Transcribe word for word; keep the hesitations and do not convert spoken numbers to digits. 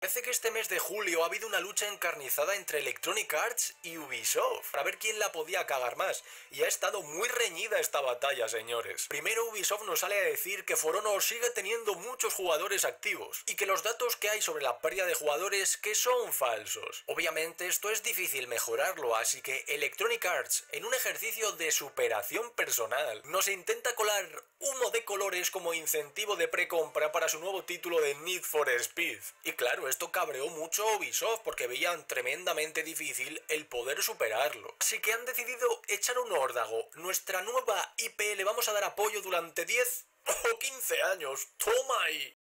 Parece que este mes de julio ha habido una lucha encarnizada entre Electronic Arts y Ubisoft para ver quién la podía cagar más, y ha estado muy reñida esta batalla, señores. Primero Ubisoft nos sale a decir que For Honor sigue teniendo muchos jugadores activos y que los datos que hay sobre la pérdida de jugadores que son falsos. Obviamente esto es difícil mejorarlo, así que Electronic Arts, en un ejercicio de superación personal, nos intenta colar humo de colores como incentivo de precompra para su nuevo título de Need for Speed. Y claro, esto cabreó mucho a Ubisoft porque veían tremendamente difícil el poder superarlo. Así que han decidido echar un órdago. Nuestra nueva I P le vamos a dar apoyo durante diez o quince años. ¡Toma ahí!